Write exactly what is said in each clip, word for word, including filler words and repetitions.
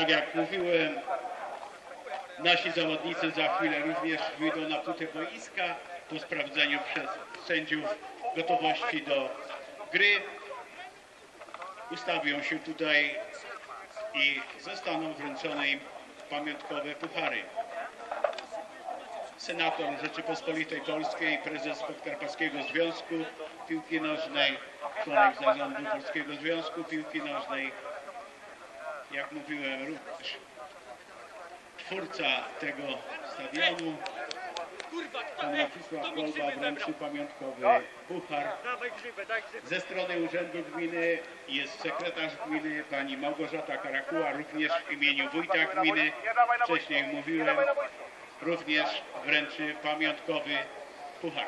Tak jak mówiłem, nasi zawodnicy za chwilę również wyjdą na płytę boiska po sprawdzeniu przez sędziów gotowości do gry. Ustawią się tutaj i zostaną wręczone im pamiątkowe puchary. Senator Rzeczypospolitej Polskiej, prezes Podkarpackiego Związku Piłki Nożnej, członek zarządu Polskiego Związku Piłki Nożnej, jak mówiłem, również twórca tego stadionu, pan Władysław Golba wręczy pamiątkowy puchar. Ze strony Urzędu Gminy jest sekretarz gminy, pani Małgorzata Karakuła, również w imieniu wójta gminy, wcześniej mówiłem, również wręczy pamiątkowy puchar.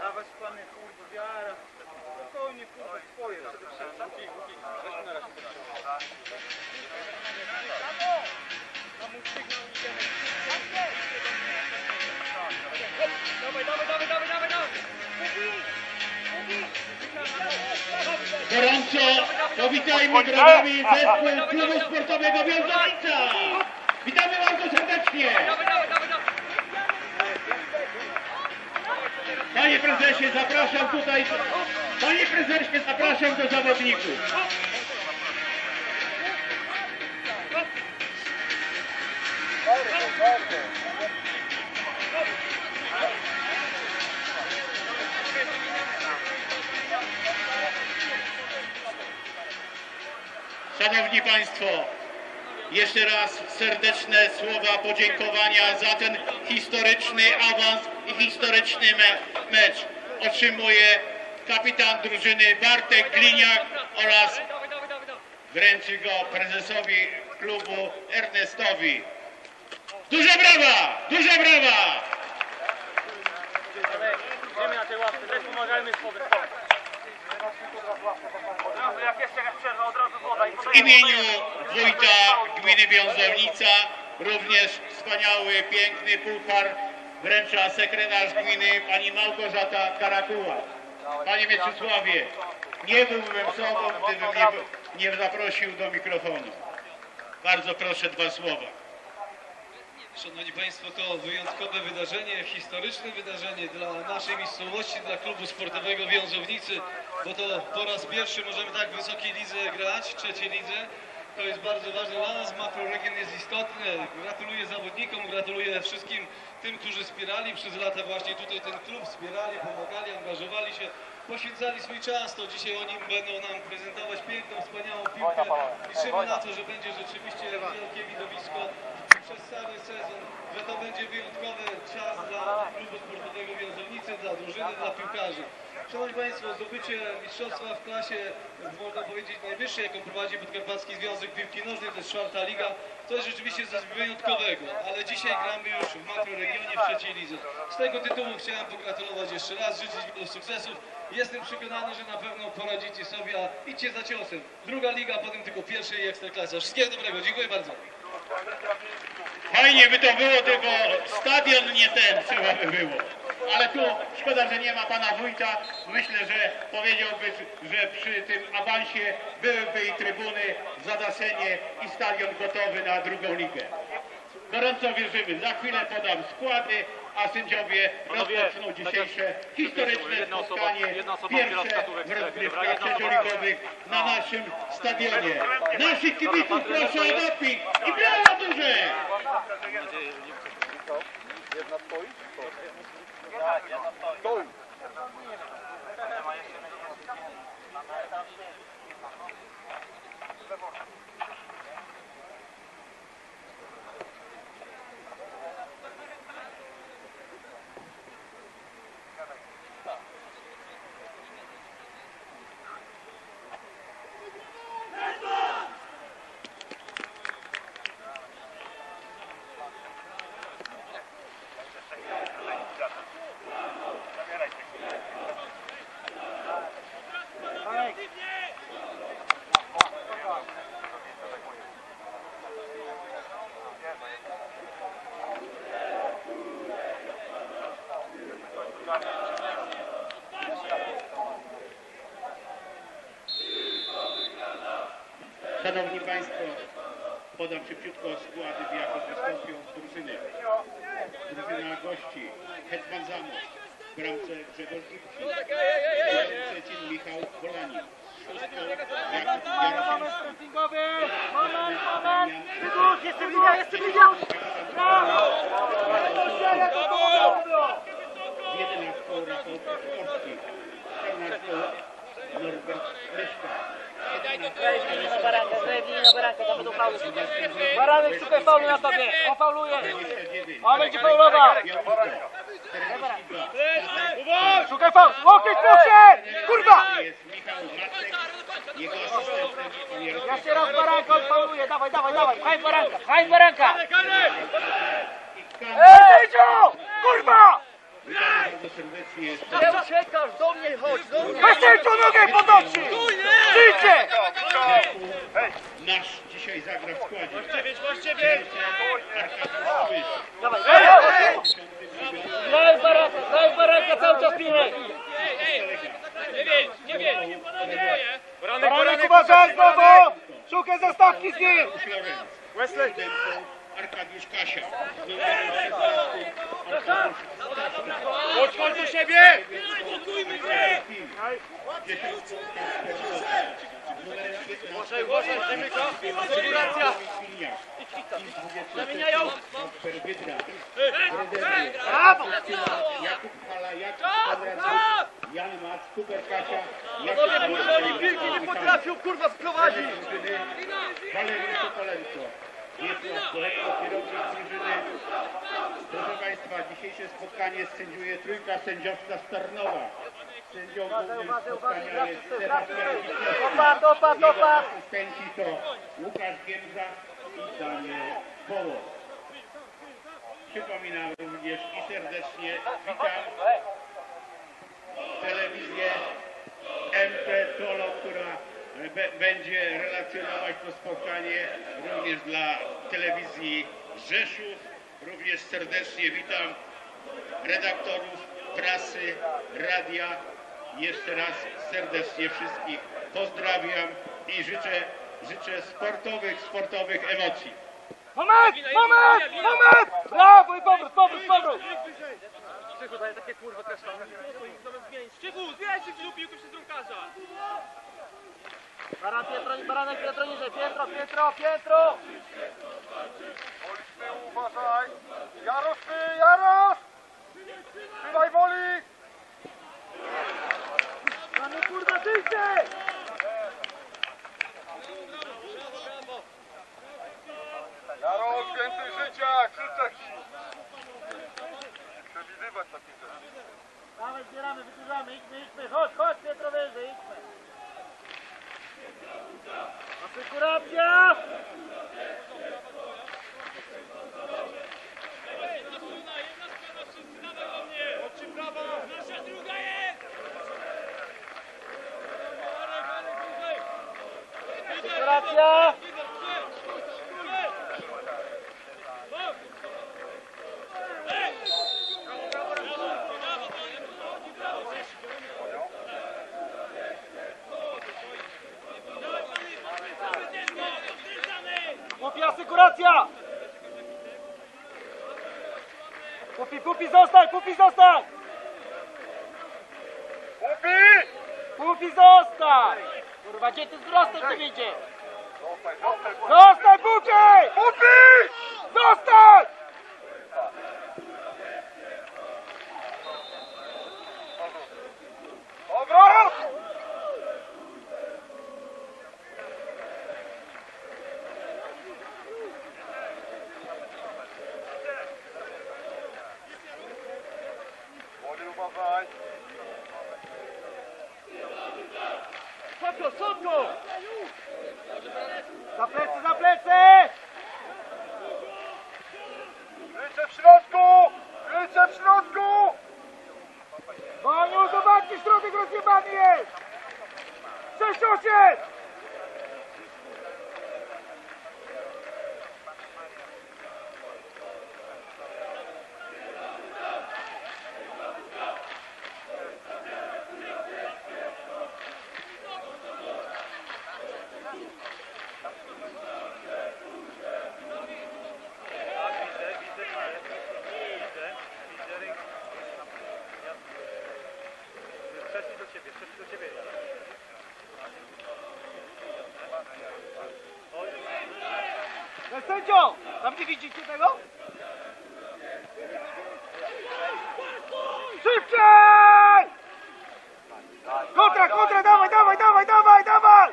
Gorąco powitajmy brawami zespół Klubu Sportowego Wiązowica! Witamy bardzo serdecznie! Panie prezesie, zapraszam tutaj, panie prezesie, zapraszam do zawodników. Szanowni Państwo, jeszcze raz serdeczne słowa podziękowania za ten historyczny awans i historyczny me mecz otrzymuje kapitan drużyny Bartek Gliniak oraz wręczy go prezesowi klubu Ernestowi. Duże brawa! Duże brawa! Idziemy na tej ławce, też pomagajmy z powrotem. Jak jeszcze jakaś przerwa, od razu woda. W imieniu wójta gminy Wiązownica również wspaniały, piękny puchar wręcza sekretarz gminy pani Małgorzata Karakuła. Panie Mieczysławie, nie byłbym sobą, gdybym nie, nie zaprosił do mikrofonu. Bardzo proszę, dwa słowa. Szanowni Państwo, to wyjątkowe wydarzenie, historyczne wydarzenie dla naszej miejscowości, dla klubu sportowego Wiązownicy, bo to po raz pierwszy możemy tak w wysokiej lidze grać, w trzeciej lidze. To jest bardzo ważne dla nas, makroregion jest istotny. Gratuluję zawodnikom, gratuluję wszystkim tym, którzy wspierali przez lata właśnie tutaj ten klub, wspierali, pomagali, angażowali się, poświęcali swój czas. To dzisiaj oni będą nam prezentować piękną, wspaniałą piłkę. Liczymy na to, że będzie rzeczywiście wielkie widowisko przez cały sezon, że to będzie wyjątkowy czas dla klubu sportowego Wiązownicy, dla drużyny, dla piłkarzy. Szanowni Państwo, zdobycie mistrzostwa w klasie, można powiedzieć, najwyższej, jaką prowadzi Podkarpacki Związek Piłki Nożnej, to jest czwarta liga, to jest rzeczywiście coś wyjątkowego, ale dzisiaj gramy już w makroregionie, w trzeciej lidze. Z tego tytułu chciałem pogratulować jeszcze raz, życzyć wielu sukcesów. Jestem przekonany, że na pewno poradzicie sobie, a idźcie za ciosem. Druga liga, a potem tylko pierwsza i ekstraklasa. Wszystkiego dobrego, dziękuję bardzo. Fajnie by to było, tylko stadion nie ten trzeba by było. Ale tu szkoda, że nie ma pana wójta. Myślę, że powiedziałby, że przy tym awansie byłyby i trybuny, zadaszenie i stadion gotowy na drugą ligę. Gorąco wierzymy. Za chwilę podam składy, a sędziowie rozpoczną dzisiejsze historyczne spotkanie, pierwsze w rozgrywkach trzecioligowych na naszym stadionie. Naszych kibiców proszę o doping i brawo duże! Jedna stoi? Jedna stoi. Szanowni Państwo, Podam szybciutko składy, w jakich wystąpią drużyny. Drużyna gości Hetman Zamość, w bramce Grzegorz Gipki, Szczecin Michał Bolanin, szóstką Jakub Jarosiński, Moment, moment! Wydłuż, jeszcze bliżej, jeszcze bliżej! jedenastką Rafał Piotrkowski, czternastką Norbert Myszka, Zajebnij na barankę, zajebnij na barankę, tam będą faulu. Baranek, szukaj faulu na tobie, on fauluje. On będzie faulował. Szukaj faulu, łokieć proszę! Kurwa! Jest Michał Matek, jego asystentem Jarosław. Jeszcze raz barankę, on fauluje, dawaj, dawaj, dawaj, pchaj baranka, pchaj baranka! Ej, kurwa! Witamy bardzo serdecznie. Nie uciekasz, do mnie chodź, do mnie! Weźcie tu nogę podnosi! Przyjdźcie! Nasz dzisiaj zagra w składzie. Masz ciebie! Arkadiusz Łysz. Dawaj, daj baranka, daj baranka, cały czas pilnej! Baranek uważaj znowu! Szukaj zastawki z nim! Wesley. Arkadiusz Kasia. Numerem szesnastym Arkadiusz Staszka. Chodź, chodź do siebie! Dziesiątką Kasper Numerem piętnastym Uważaj, Dymyka! Asekuracja! Zamieniają! Kasper Wydra. Brawo! Jakub Hala, Jakub Konrad, Jan Mac, Super Kasia, Jakub Oni piłki nie potrafią, kurwa, sprowadzić! Walery Sokolenko. Wiesław Kolecko, kierownik drużyny. Proszę Państwa, dzisiejsze spotkanie sędziuje trójka sędziowska z Tarnowa. Sędzią głównym spotkania jest Sebastian Witniewski. Topa, topa, Jego topa! asystenci to Łukasz Giemza i Daniel Połow. Przypominam również i serdecznie witam telewizję M P Tolo, która be, będzie relacjonować to spotkanie również dla telewizji Rzeszów. Również serdecznie witam redaktorów prasy, radia. Jeszcze raz serdecznie wszystkich pozdrawiam i życzę, życzę sportowych, sportowych emocji. Moment! Moment! Moment! Brawo i powrót, powrót, powrót! Krzychu daje takie kurwa też tam. Krzychu, zbieraj się w piłkę przez drukarza! Baran, Pietro, baranek, Pietro niżej, Pietro, Pietro, Pietro! Woli z tyłu, uważaj! Jarosz, ty, Jarosz! Trzymaj woli! Mamy kurwa tyjcie! Jarosz, więcej życia! Krzyczek! Przewidywać takie rzeczy. Dawaj, zbieramy, wykurzamy, idźmy, idźmy, chodź, chodź, Pietro wyżej, idźmy. Asekuracja! Nasza druga jest! Asekuracja! Pupi, asekuracja! Pupi, Pupi, zostań! Pupi, zostań! Pupi! Pupi, zostań! Kurwa, gdzie ty z wzrostem tu idzie? Zostań, Pupi! Pupi! Zostań! Dobra! Młody, uważaj! Sotko, sotko! Za plecy, za plecy! Ręce w środku! Ręce w środku! Baniu, zobaczcie, środek rozjebany jest! sześć osiem! Szybciej! Tam nie widzicie tego? Szybciej! Kontra, kontra, dawaj, dawaj, dawaj, dawaj, dawaj!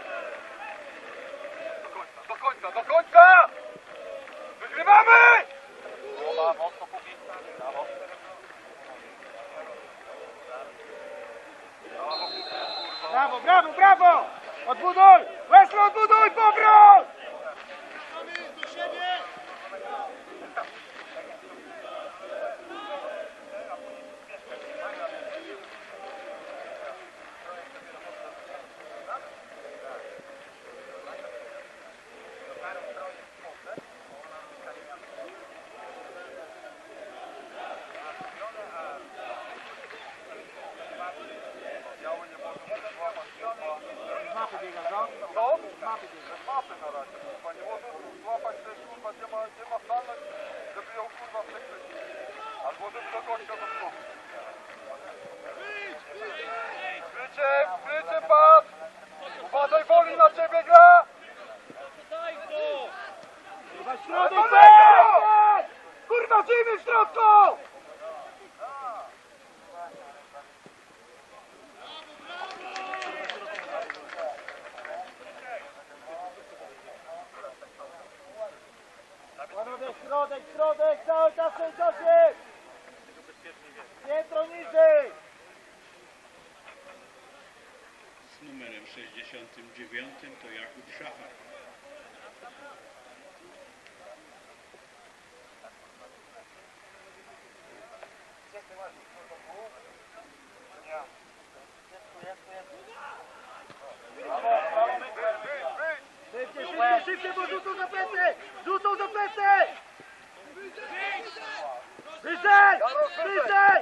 Do końca, do końca! Wygrywamy! Brawo, brawo, brawo! Odbuduj! Wesley, odbuduj, powrót! Mapy biega, co? Co? Mapy biega. Mapy na razie, kurwa, nie może złapać też, kurwa, nie ma, nie ma stanąć, żeby ją, kurwa, przekryć. Albo żeby do końca do przodu. Krycie, krycie, patrz! Uważaj, Woli, na ciebie gra! Kurwa, środek, tak! Kurwa, żyjmy w środku! Panowie, środek, środek, cały czas w tym czasie! Piętro niżej! Z numerem sześćdziesiątym dziewiątym to Jakub Szachar. Szybciej, szybciej, szybciej, bo rzucą za plecy! Rzucą za plecy! Wyżej! Wyżej!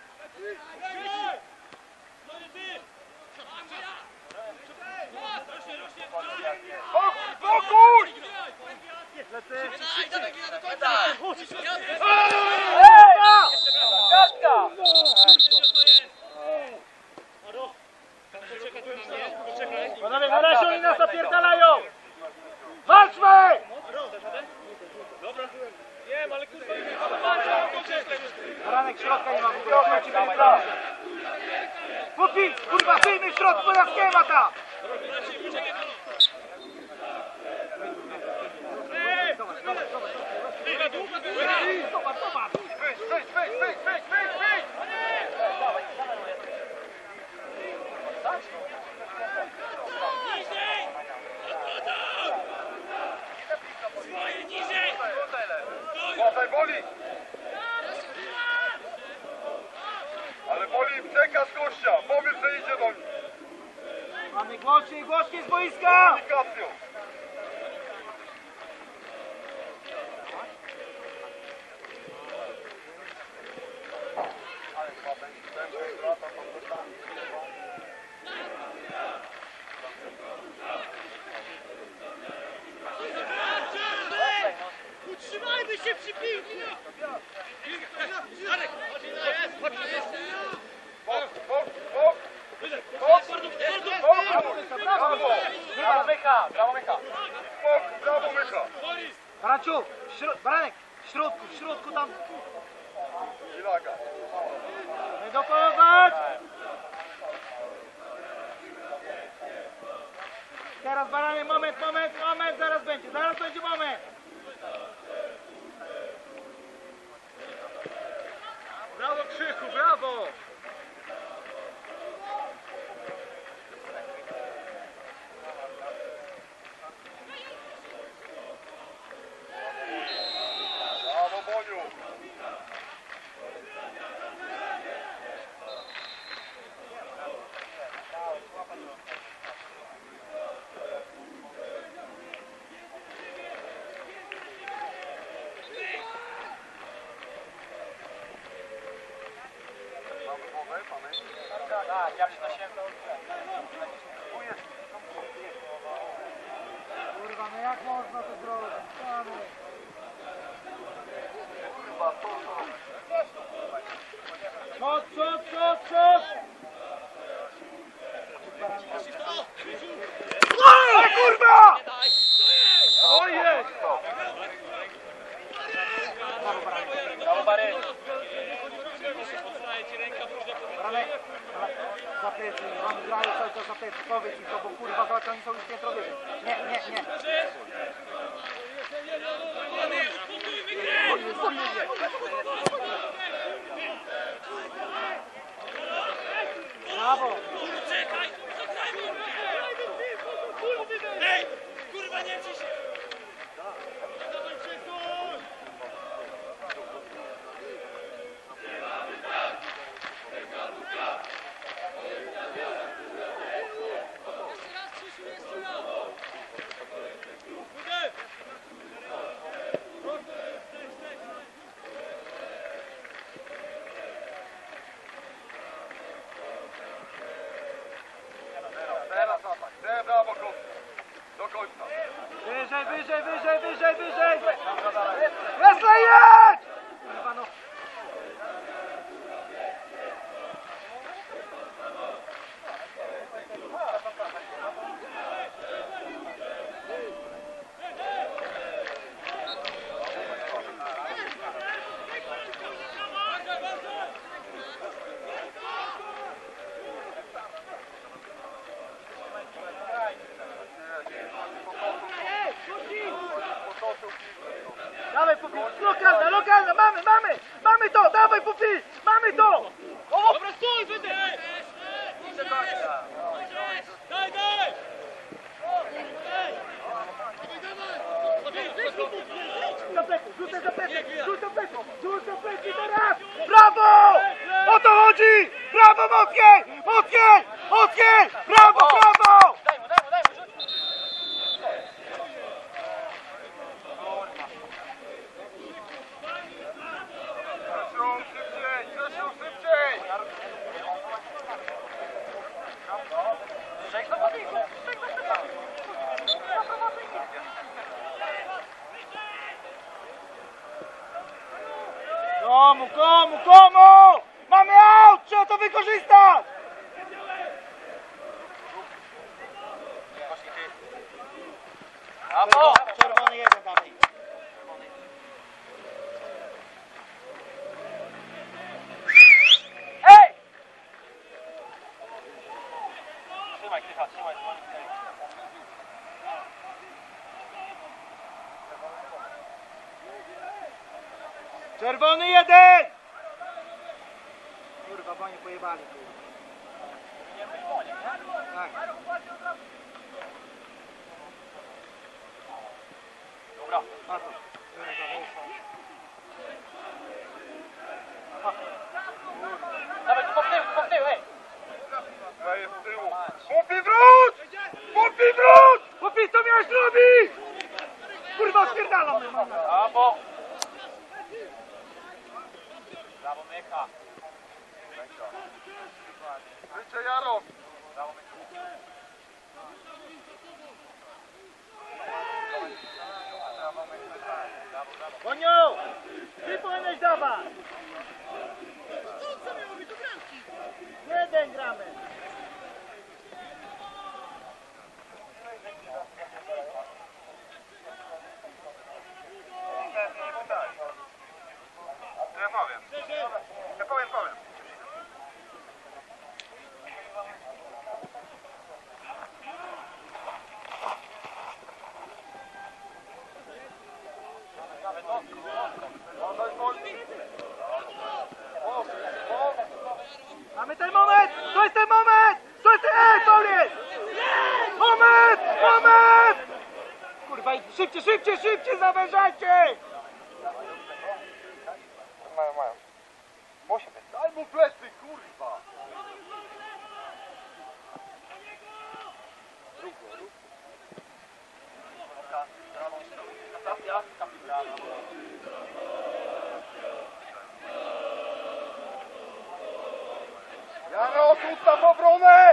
Spokój! Plecy! Kartka! Panowie, na razie oni nas zapierdalają! Walczmy! Nie, ale kurwa, Baranek środka nie ma w ogóle, ci będzie brał. Putin, kurwa, wyjmij w środku, bo nas nie ma tam! Zobacz, zobacz! Wyjdź, wyjdź, wyjdź, wyjdź, wyjdź, wyjdź, wyjdź! Uważaj, Woli! Ale Woli, przekaz gościa, powiedz, że idzie do nich. Mamy głośniej, głośniej z boiska! Komunikacją. utrzymajmy się przy piłce! Bok, bok, bok! Bok! Brawo! Brawo, Mycha, brawo, Mycha! Bok, brawo, Mycha! Baranciu, środ... Baranek, w środku, w środku tam... I laga. Nie dopolować! Teraz Baranek, moment, moment, moment, zaraz będzie, zaraz będzie moment! Brawo, Krzychu, brawo! Brawo, Boniu! Mamy głowę, mamy? Tak, ja przynosiłem to... Kurwa, no jak można to zrobić? Pany. Chyba to, co... Przód, przód, przód, przód! O kurwa! O jest! powiedz im, oni grają cały czas na plecy, powiedz im to, bo kurwa zobacz, oni są już piętro wyżej. Nie, nie, nie. Brawo! Ej, kurwa nie ci się! Teraz atak. Te brawo, krótko. Do końca. Wyżej, wyżej, wyżej, wyżej, wyżej! Wesley, jedź! Kurwa no. Dawaj Pupi, lokalna, lokalna, mamy, mamy, mamy to, dawaj Pupi, mamy to! Dobra, stój, wydy! Daj, daj! Rzuć za plecy, rzucaj za plecy, rzuć za plecy, rzuć za plecy teraz! Brawo! O to chodzi! Brawo mocniej, mocniej, mocniej! Brawo, brawo! Daj mu, daj mu, daj mu, rzuć! Grzesiu, szybciej, Grzesiu, szybciej! Komu, komu, komu? Mamy aut, trzeba to wykorzystać! Brawo! Czerwony jeden dalej. Ej! Trzymaj, Krycha, trzymaj. Czerwony jeden! Kurwa, bo oni pojebali. Tak. Dobra, na to. Dawaj, tu po tył, tu po tył, ej! Daję z tyłu. Pupi, wróć! Pupi, wróć! Pupi, co miałeś robić? Kurwa, spierdalam mnie, mam. Brawo! Brawo, Mycha. Życie Jaro. Koniu! Ty powinieneś dawać! Jeden gramy! Ja powiem. Ja powiem, powiem. Mamy ten moment! To jest ten moment! To jest ten... Ej, to jest! Moment! Moment! Kurwa, szybciej, szybciej, szybciej, zawężajcie! Mają, mają. Musi być. Daj mu plecy, kurwa. Jaro, ustaw obronę!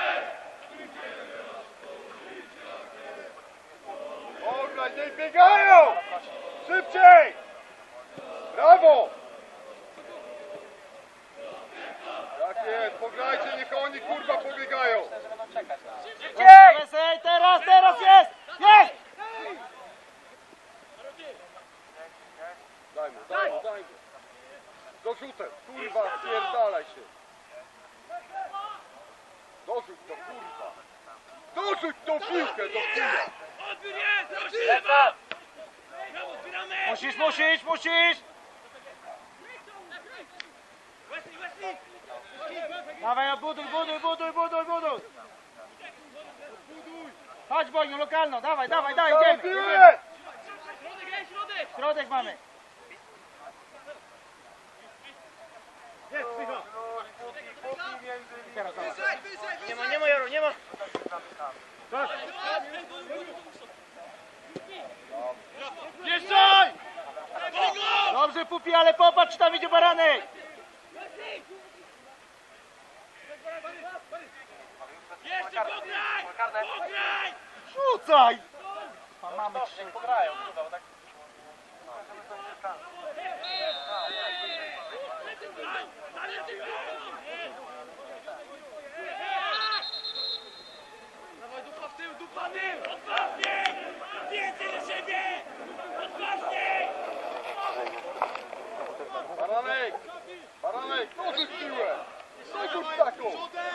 Ograj, niech biegają! Szybciej! Brawo! Tak jest, pograjcie, niech oni kurwa pobiegają! Szybciej! Teraz, teraz jest! Jest! Daj mu, daj mu, daj mu. Do rzutem, kurwa, spierdalaj się. Dorzuć to, kurwa! Dorzuć tą piłkę do chuja! Odbiór jest! Proszę! Brawo, zbieramy! Musisz, musisz, musisz! Wesley, Wesley! Dawaj, buduj, buduj, buduj, buduj, buduj! Chodź Boniu, lokalno, dawaj, dawaj, dawaj, idziemy! idziemy. Środek, jest środek! Środek mamy! Jest, Michał! Teraz dawaj. Nie ma, nie ma Jaro, nie ma! Wjeżdżaj! Dobrze Pupi, ale popatrz, czy tam idzie Baranek! Jeszcze pograj! Pograj! Rzucaj! Pan mamy trzy. Dawaj, dupa w tył, dupa w tył! Odważniej! Więcej do siebie! Odważniej! Baranek! Baranek, dorzuć piłę! Dorzuć taką!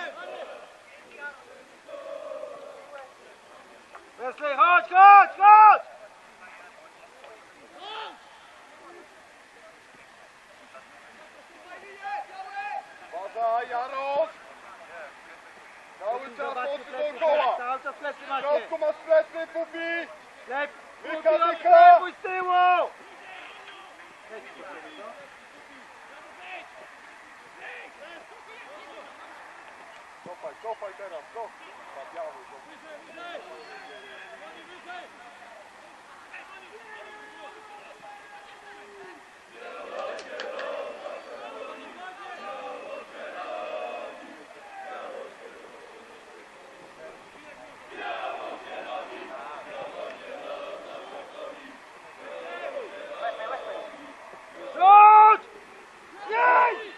Wesley, chodź, chodź, chodź! Uważaj, Jarosz! Cały czas oczy dookoła! Cały czas plecy W macie! środku masz plecy, Pupi! Lep, Wyka, Pupi, wyka! odsklepuj z tyłu! Cofaj, cofaj teraz, cofaj! Biały, Rzuć! Nie!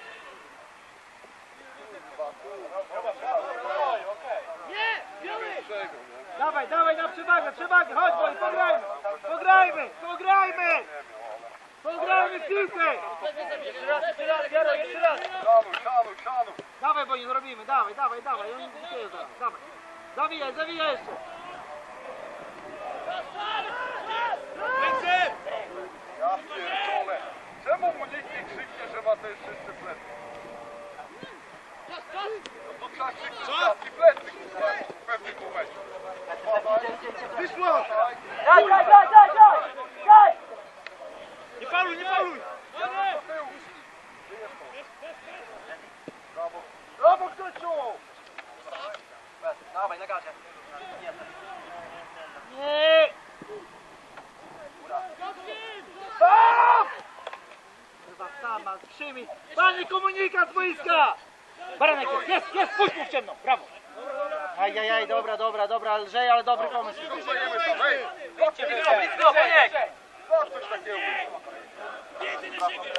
Dawaj, dawaj na przewagę, przewagę, chodź Boj, pograjmy! Pograjmy, pograjmy! Pograjmy w piłkę! Jeszcze raz, jeszcze raz, Jaro, jeszcze raz! Szanuj, szanuj, szanuj! Dawaj Boj, zrobimy, dawaj, dawaj, dawaj, oni nie zaraz, dawaj. Zawijaj, zawijaj jeszcze! Ja pierdolę! Czemu mu nikt nie krzyknie, że ma też wszyscy plecy? No to trzeba krzyknąć czas i plecy, kurwa, w pewnym momencie. Wyszło! Daj, daj, daj, daj, daj! Daj! Nie fauluj, nie fauluj! Do tyłu! Brawo! Brawo, Krzysiu! Dawaj, na gazie. Nie! Stop! Chyba sama, przyjmij. Panie komunikat z boiska! Baranek jest, jest, jest, puść mu w ciemno, brawo! Ajajaj, dobra, dobra, dobra, lżej, ale dobry pomysł. Zostajemy tam, hej! Blisko, blisko, Boniek! Zobacz coś takiego! Więcej do siebie!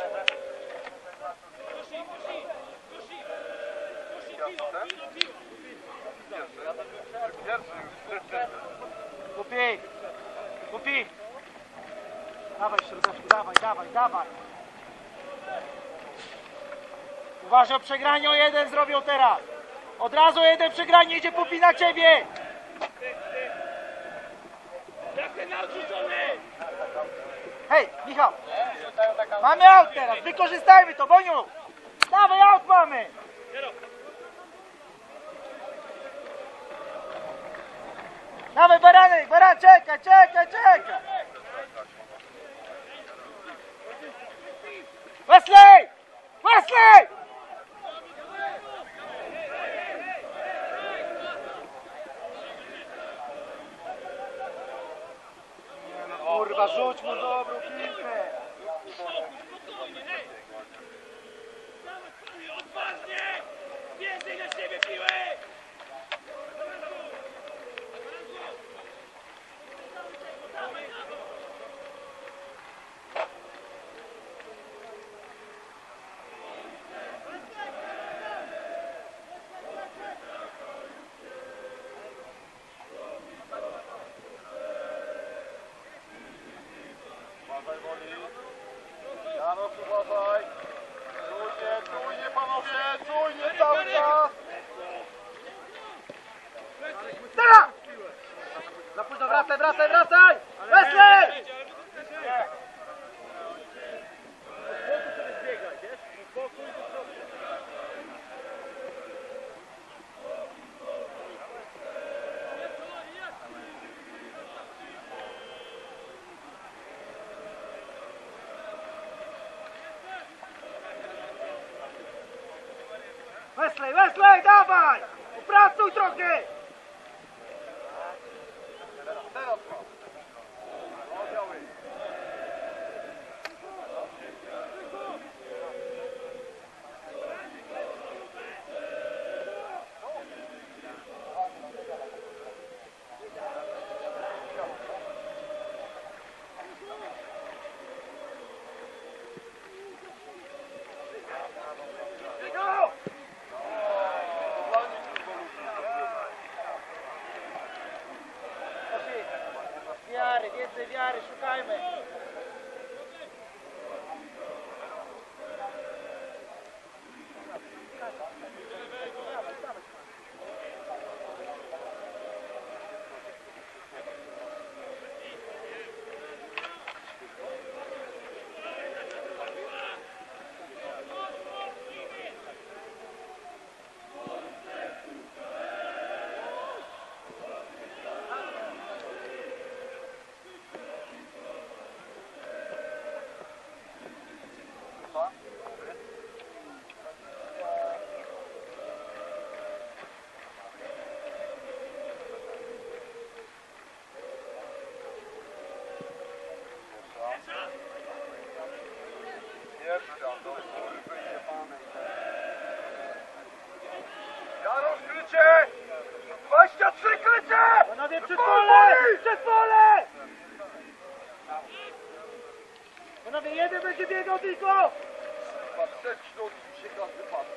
Pierwszy już. Kupi! Kupi! Dawaj środeczku, dawaj, dawaj, dawaj! Uważaj o przegranie, o jeden zrobią teraz! Od razu o jeden przegranie, idzie Pupi na ciebie! Jak ten odrzucony! Hej, Michał! Mamy aut teraz, wykorzystajmy to, Boniu! Dawaj, aut mamy! Dawaj, Baranek, Baran, czekaj, czekaj, czekaj! Wesley! Wesley! Kurwa, rzuć mu dobrą piłkę! Odważnie! Więcej do siebie piły! Uważaj, Woli. Jarosz, uważaj. Czujnie, czujnie, panowie, czujnie cały czas. późno, wracaj, wracaj, wracaj! Wesley! Wesley, Wesley, dawaj! Upracuj trochę! Wiary, więcej wiary, szukajmy! Ja rozkrycie! dwadzieścia trzy krycie! Panowie, przed pole! Przed pole! Panowie, jeden będzie biegał tylko! Przed środkiem się każdy patrzy.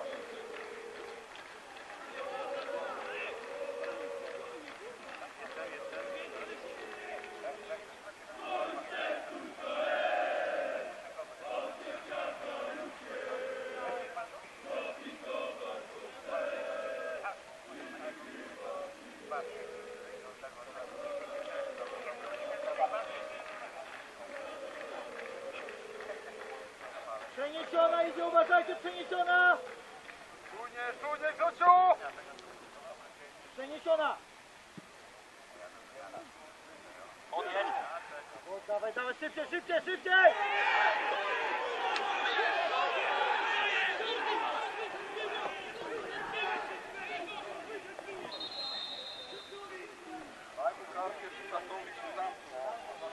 Przeniesiona idzie, uważajcie, przeniesiona! Czujnie, czujnie, Grzesiu! Przeniesiona! O, dawaj, dawaj, szybciej, szybciej, szybciej! Daj mu kartkę, czy Tatowi się zamknął.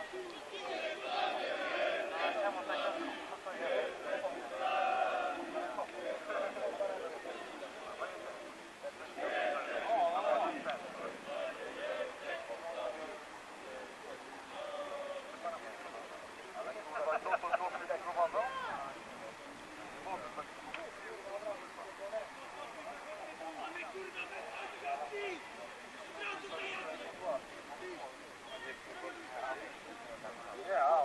Ale kurwa, co to gorzej prowadzą? Może tak. Nie, a...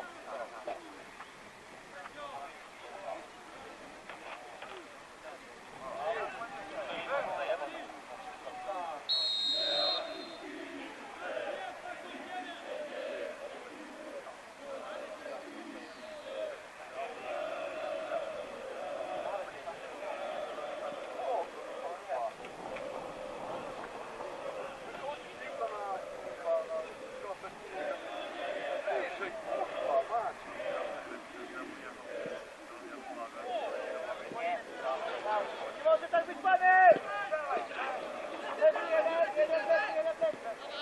Nie może tak być, pany! Jeden, jeden, jeden, jeden, jeden.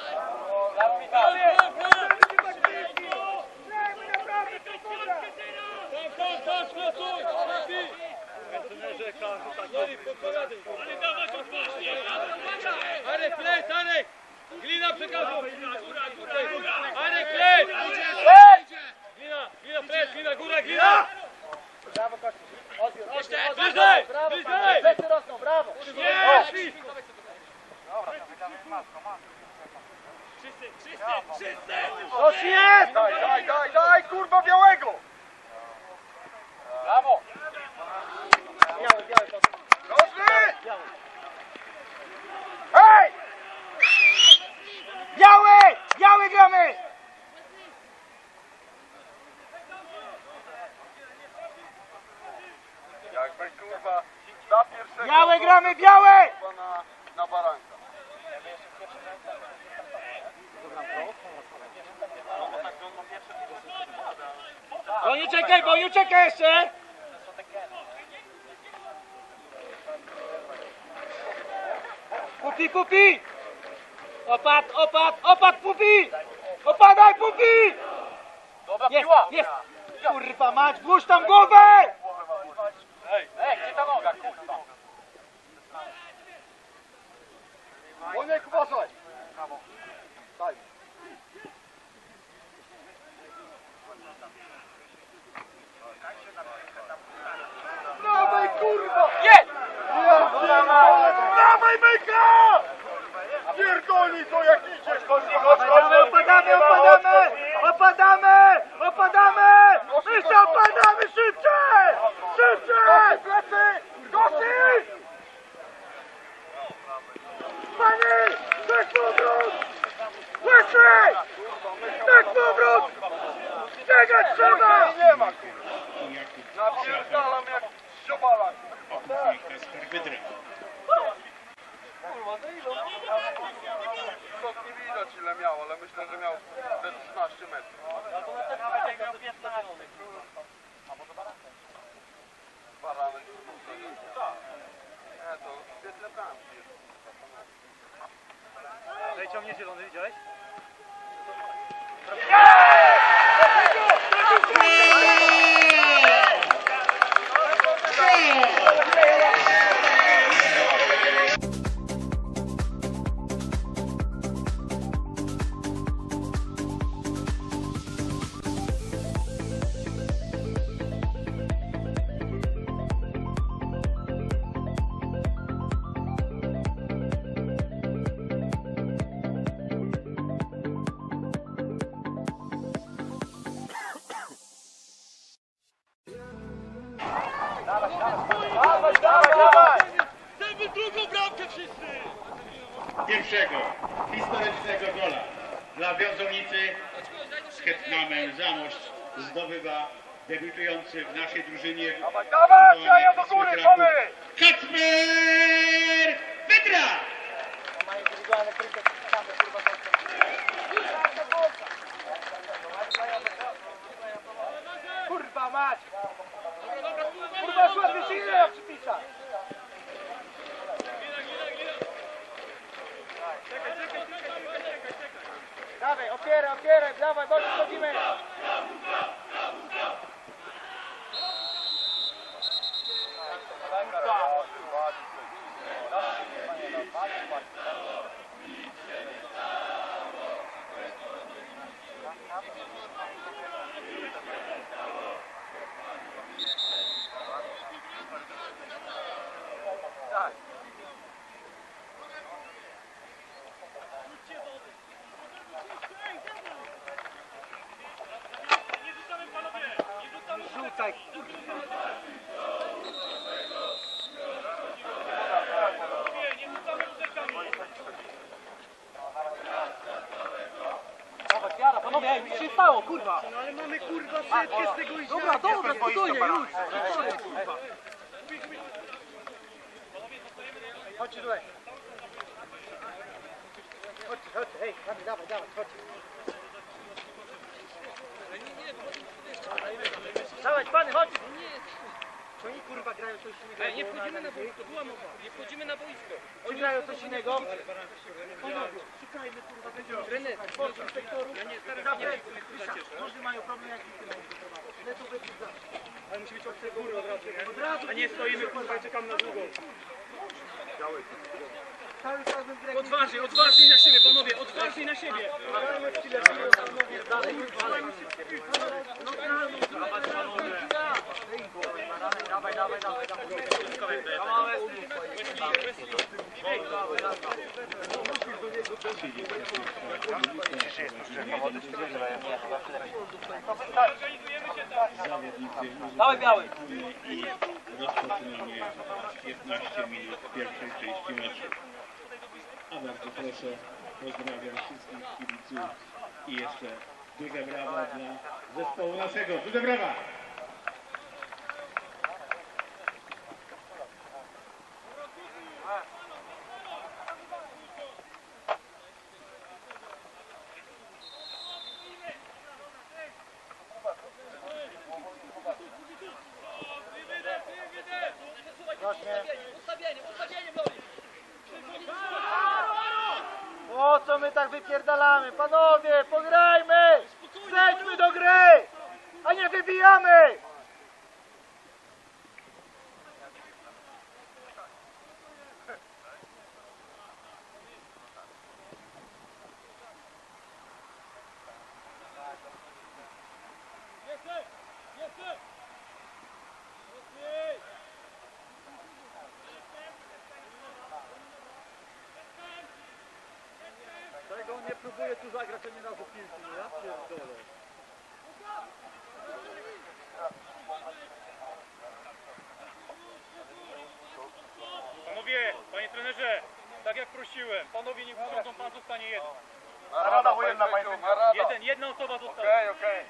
Arek, leć, Arek! Glina przekazuj! Arek, leć! Glina, glina, leć, glina, góra, glina! Brawo, Kościół. Odbiór, odbiór, odbiór. Bliżej! Brawo, Bliżej! panie. Plecy rosną, brawo. Nie! Coś jest! Daj, daj, daj, daj, kurwa, białego! Brawo! Biały, biały, Rożny! biały. Hej! Biały! Biały! Ej, kurwa, za pierwszego... Białe gramy, białe! Kurwa na, na baranka. Bo nie czekaj, bo nie czekaj jeszcze! Pupi, pupi! Opad, opad, opad, pupi! Opadaj, pupi! Dobra, Jest, piła! jest! Kurwa mać, włóż tam głowę! Ej, gdzie ta noga, kurwa? Oniek, uważaj! Daj. Dawaj, kurwa! Jest! Dawaj, myka! Pierdolnij to jak idziesz! Opadamy, opadamy, opadamy! Opadamy! Opadamy! Jeszcze opadamy! Szybciej! Szybciej! Plecy! Gości! Pani! Tak powrót! Plecy! Tak powrót! Biegać trzeba! Nie ma, kurwa! Napierdalam jak ziobalak! Kasper Wydra. Skok nie widać ile miał, ale myślę, że miał te trzynaście metrów. Baranek, nie, to świetne bramki. Ciągnie zielony, widziałeś? Dawaj, dawaj, dawaj! Chcemy drugą bramkę wszyscy! Pierwszego historycznego gola dla Wiązownicy z Hetmanem Zamość zdobywa debiutujący w naszej drużynie Dawaj, dawaj, jaja do góry, mamy! Kacper Wydra! Kurwa mać! Kurwa szłaby się ile jak przypisać! Dawaj, opieraj, opieraj, dawaj, bo schodzimy! Rzucaj! Dawaj, Kiara, panowie, ej, nic się nie stało, kurwa! No ale mamy kurwa setkę z tego iść. Dobra, dobra, spokojnie, już! Spokojnie, kurwa! Chodźcie tutaj! Chodźcie, chodźcie, hej, dawaj, dawaj, dawaj, chodźcie! Dawaj, pany, chodź! Czy oni kurwa grają coś innego? Ej, nie wchodzimy na boisko, była mowa, nie wchodzimy na boisko. Oni grają coś innego? Panowie, szukajmy kurwa tego. Trener, Polskich sektorów. ja nie, teraz Zawsze, nie Krzysztof, każdy mają problem jak ty mają doprowadzić. Ale to będzie zawsze. Ale musi być od tej góry od razu, nie? Od razu A nie stoimy kurwa i czekamy na drugą. cały czas bym grał. Odważniej, odważniej na siebie, panowie, odważniej na siebie. Dalej, dalej. No dalej, dawaj, dawaj, dawaj, dawaj. Dawaj, biały. I rozpoczynamy piętnaście minut pierwszej części meczu. A bardzo proszę, pozdrawiam wszystkich kibiców i jeszcze duże brawa dla zespołu naszego. Duże brawa! my tak wypierdalamy? Panowie, pograjmy! Zejdźmy do gry! A nie wybijamy! Tego on nie próbuje tu zagrać ani razu piłki, no ja pierdolę. Panowie, panie trenerze, tak jak prosiłem, panowie nie usiądą, pan zostanie jeden. Narada wojenna, panie narada. Jeden, jedna osoba zostanie. Okej, okej.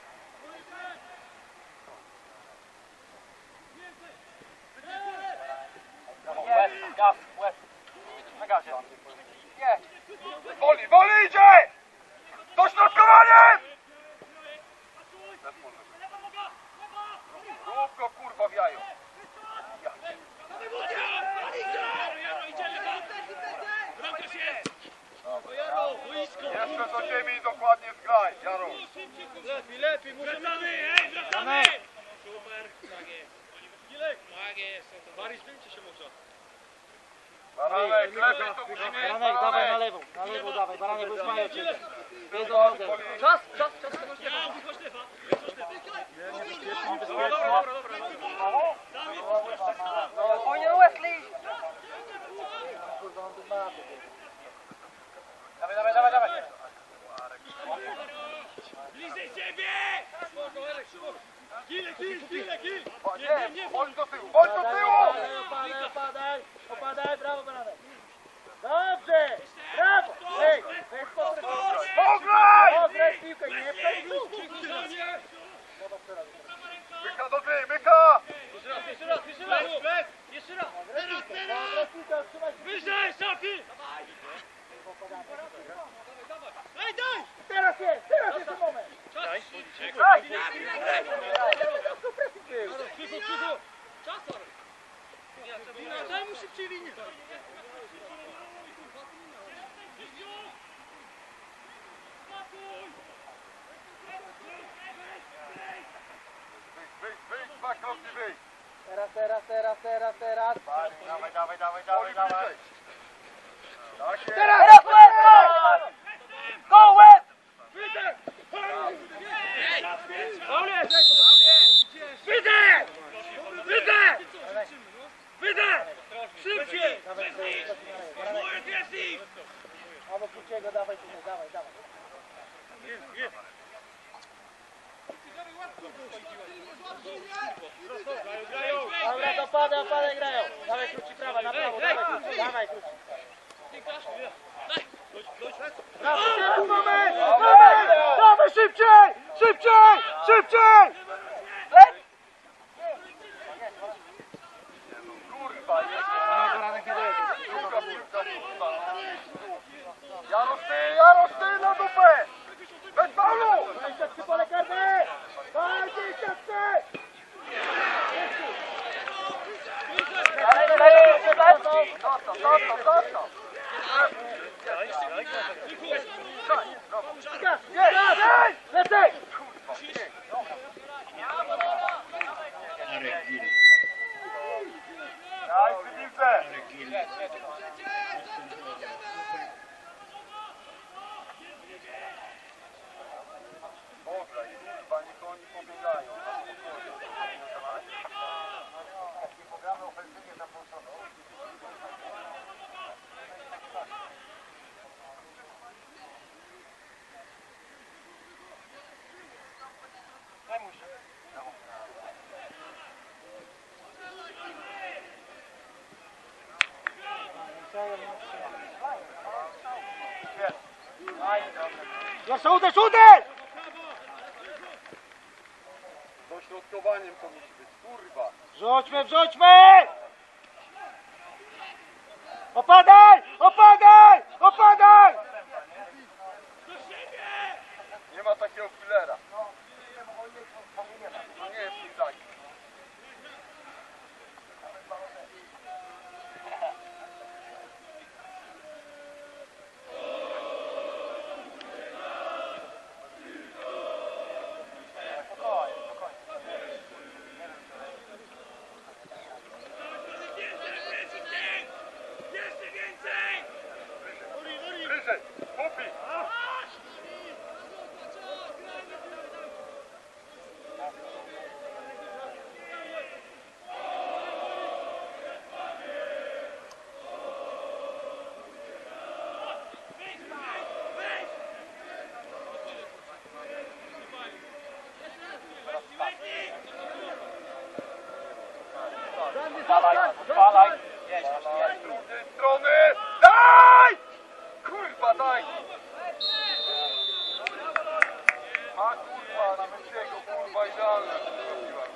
Łeb, gaz, łeb. Na gazie. Nie. Woli, woli idzie! Dośrodkowanie! Rób go kurwa w jajo. Jeszcze do ziemi i dokładnie zgraj, Jaro. Lepiej, lepiej, wracamy, ej, wracamy! Super, tak jest. Gilek, tak jest. Mariusz, wyjmcie się może. Baranek, lepiej to musimy. Baranek, dawaj na lewą, na lewą dawaj, Baranek, bo już mają cię. Czas, czas, czas. Ja, wychodź lewa, wychodź lewa. Dobra, dobra, dobra. Spokojnie, Wesley! Dawaj, dawaj, dawaj, dawaj! Bliżej siebie! Gilek, gil, gilek, gil! Nie, bądź do tyłu, bądź do tyłu! Opadaj, opadaj, opadaj, brawo, Baranek! Dobrze! Brawo! Hej, weź pokręć! Pograj! Pograj piłkę, nie przejmuj! Myka do ty, myka! Jeszcze raz, jeszcze raz, jeszcze raz! Jeszcze raz! Teraz, teraz! Wyżej, Szafi! Daj, daj! Teraz jest, teraz jest ten moment! Daj! Daj! Krzyku, krzyku! Czas! Daj mu szybciej linię! Wyjdź, wyjdź, dwa kroki, wyjdź. Teraz, teraz, teraz, teraz, teraz! Dawaj, dawaj, dawaj, dawaj, dawaj. Tak jest. Teraz łeb! Go łeb! Wydę! Wydę! Wydę! Szybciej! Moje piesi! Albo Kuciego, dawaj tutaj, dawaj, dawaj. Dobra, dopada, opada, grają. Dawaj Kruci, prawa, na prawo, dawaj Kruci, dawaj Kruci. Brawo, teraz moment! Moment! Dawaj szybciej! Szybciej! Szybciej! Leć! Kurwa, Baranek nie dojedzie. druga piłka, kurwa. Jarosz ty, Jarosz ty na dupę! Bez faulu! dwadzieścia trzy pole karne! dwadzieścia trzy! Zostaw, zostaw, zostaw! Gaz! Gaz! Lecej! Arek Gil. Daj przy piłce! Arek Gil. Dobra, kurwa, niech oni pobiegają. Programy ofensywnie tam poszło. Jeszcze uderz, uderz! Dośrodkowaniem to musi być, kurwa. Wrzućmy, wrzućmy! Opadaj! Opadaj! Opadaj! Nie ma takiego killera. To nie jest tak. Spalaj, spalaj. Jedź, jedź. Z drugiej strony! Daj! Kurwa, daj! A kurwa, na Messiego, kurwa, idealne. Zrobiłem.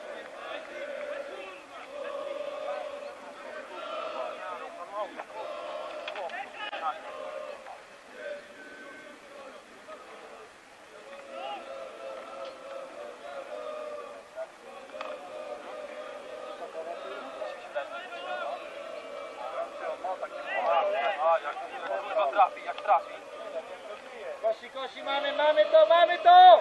A, jak kurwa trafi, jak trafi. Kosi, kosi, mamy, mamy to, mamy to!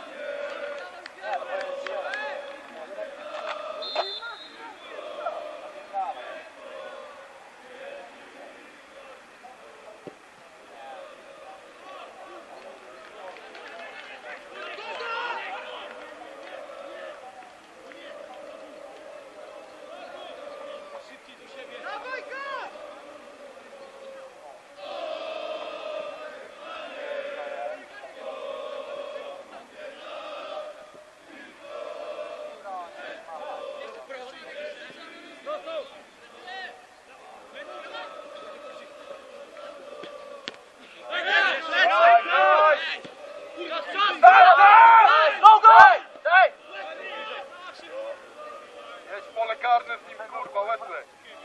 Jedź w pole karne z nim, kurwa, Wesley.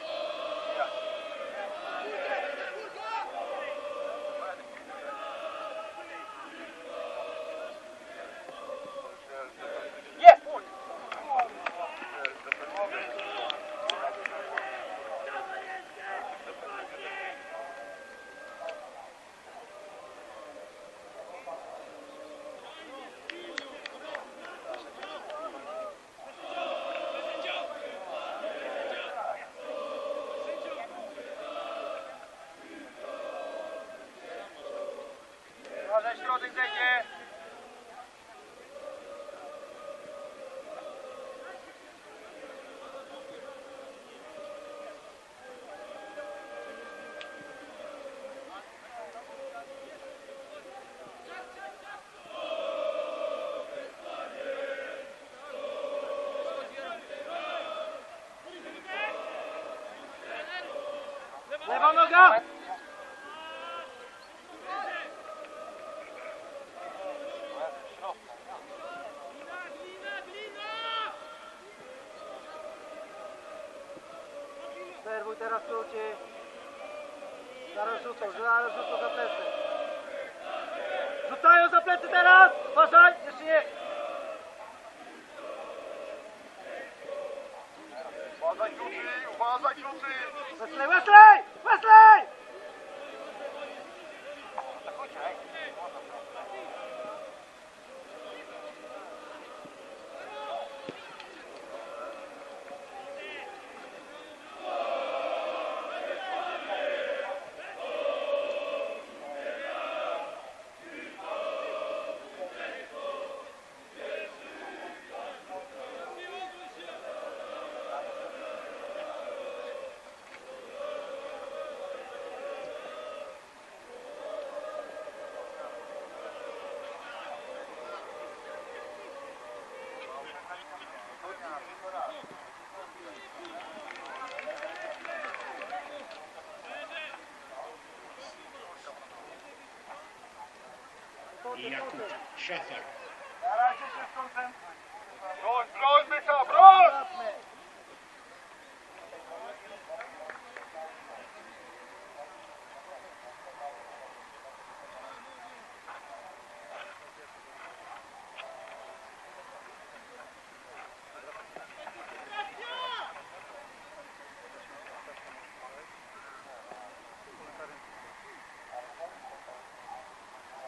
Jest! Może środek zejdzie. Lewa noga! Serwuj teraz skróci. Zaraz rzucą, zaraz rzucą za plecy. Rzucają za plecy teraz! Uważaj! Jeszcze nie! Uważaj, kluczy, uważaj, kluczy! Wesley, Wesley! Wesley! I Jakub Szafak. Na razie się skoncentruj. Broń, broń, Byka, broń!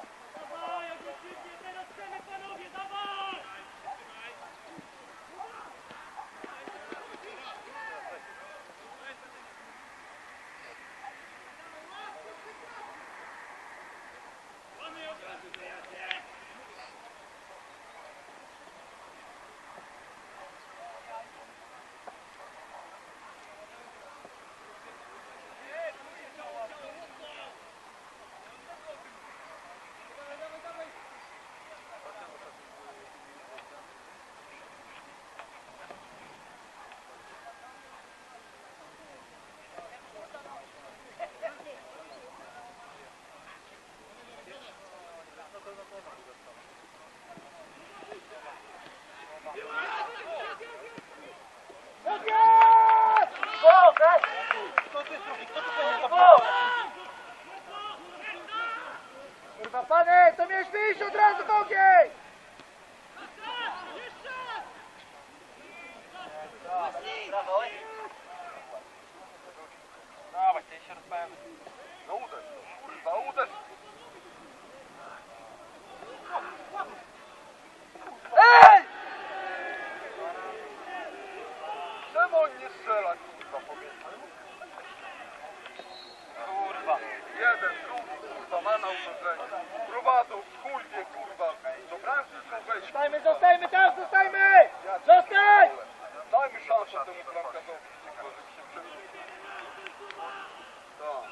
Dawaj, agresywnie, teraz chcemy panowie, dawaj! powinniśmy iść od razu w ogień! No uderz, kurwa, uderz! Ej! Czemu on nie strzela, kurwa, powiedzmy? Kurwa. Jeden, drugi, kurwa, ma na uderzenie. Prowadzą, chuj wie, kurwa. Do bramki chcą wejść. Zostajmy, zostajmy tam, zostajmy! Zostań! Dajmy szansę temu bramkarzowi, kurwa, żeby się przebił. Tak.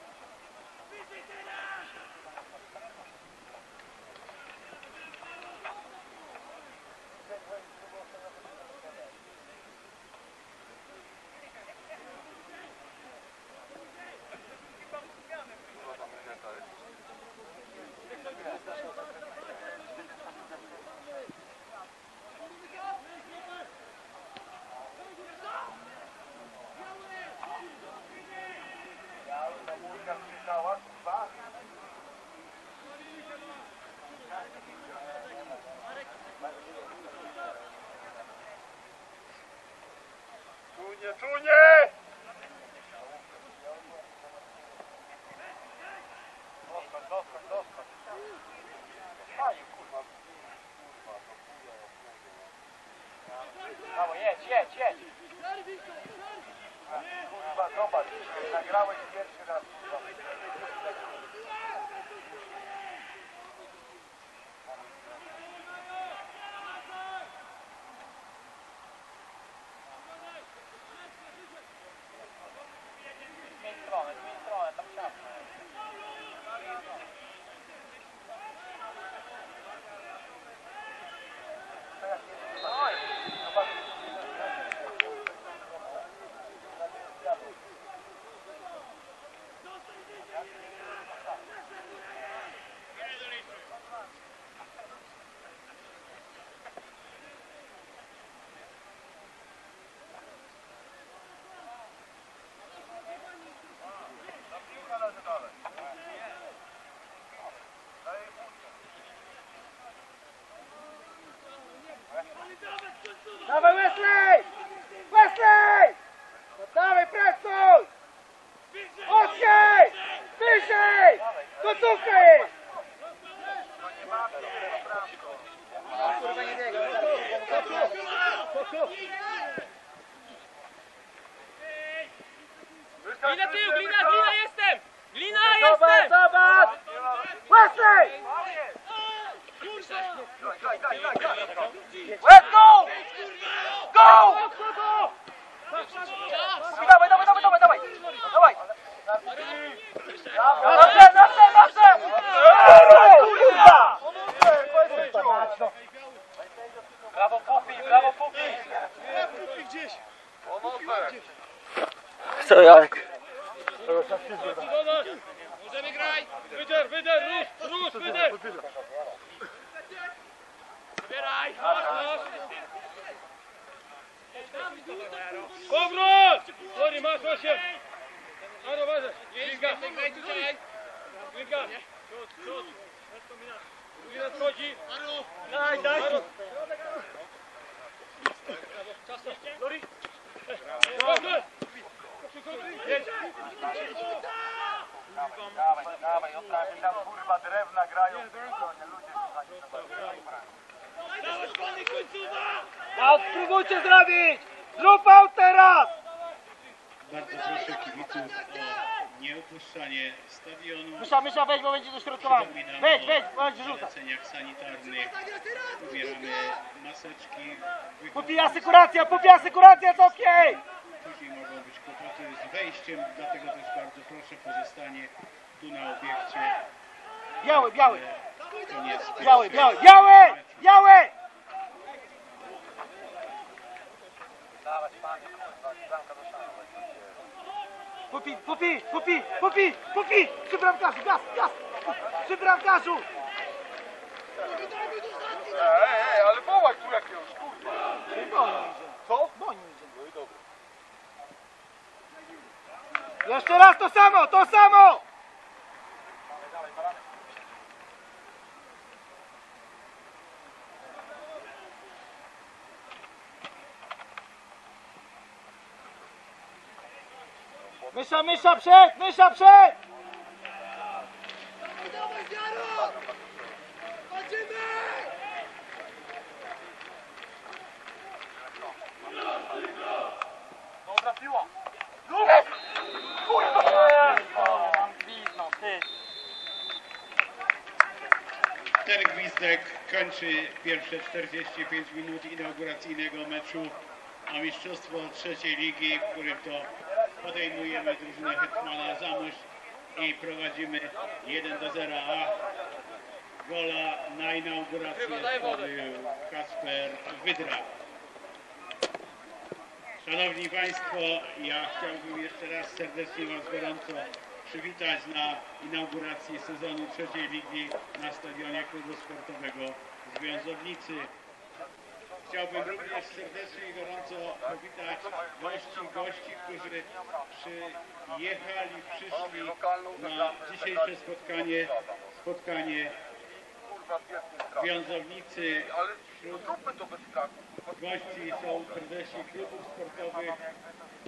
Czunie, czunie! Dostać, dostać, dostać. Fajnie, kurwa. Brawo, jedź, jedź, jedź! Kurwa, zobacz, nagrałeś pierwszy raz. Zmień stronę, zmień stronę, tam ciasno. Dawaj Wesley! Wesley! No dawaj, presuj! Odsiej! Wyżej! Gotówka jest! Kurwa nie biega. Glina tył, glina, glina jestem! Glina Zobacz, jestem! zobacz! Wesley! Let's go! Go! Dawaj, dawaj, dawaj, dawaj, dawaj! Dawaj! Dobrze, dobrze, dobrze! Kurwa! Brawo Pupi, brawo Pupi! Co jak? Możemy grać! Wyder, wyder, rusz, rusz, wyder! Zbieraj! Powrót! Sorry, masz osiem! Aro, ważę! Klinka! Graj tutaj! Klinka! Przód, przód! Drugi nadchodzi! Aro! Daj, daj! Czas to! Lori! Dobrze! Jedź! Dawaj, dawaj, odprawi tam kurwa drewna grają w tej stronie, ludzie kochani. Dawaj, pany końcowa! No, spróbujcie zrobić! Zrób aut teraz! Bardzo proszę kibiców o nieopuszczanie stadionu. Mysza, mysza, weź, bo będzie dośrodkowany. Przypominam Weź, o weź, bo będzie rzucać. zaleceniach sanitarnych. Ubieramy maseczki. Pupi asykuracja, pupi asykuracja, Cofkiej! Później mogą być kłopoty z wejściem, dlatego też bardzo proszę pozostanie tu na obiekcie. Biały, biały, To nie jest biały, biały, biały, biały! Pupi, pupi, pupi, pupi, pupi! Przy bramkarzu, gaz, gaz! Przy bramkarzu! Ej, ej, ale wołaj tu jakiegoś, kurwa. Co? Jeszcze raz to samo, to samo! Mysza, mysza, przed! Mysza, przed! Dobra piła! Ten gwizdek kończy pierwsze czterdzieści pięć minut inauguracyjnego meczu o mistrzostwo trzeciej ligi, w którym to podejmujemy drużynę Hetmana Zamość i prowadzimy jeden do zera, a gola na inaugurację zdobył Kasper Wydra. Szanowni Państwo, ja chciałbym jeszcze raz serdecznie Was gorąco przywitać na inauguracji sezonu trzeciej ligi na stadionie klubu sportowego Związownicy. Chciałbym również serdecznie i gorąco powitać gości i gości, którzy przyjechali, przyszli na dzisiejsze spotkanie, spotkanie Związownicy. Ale zróbmy to bez skaku. Gości są prezesi klubów sportowych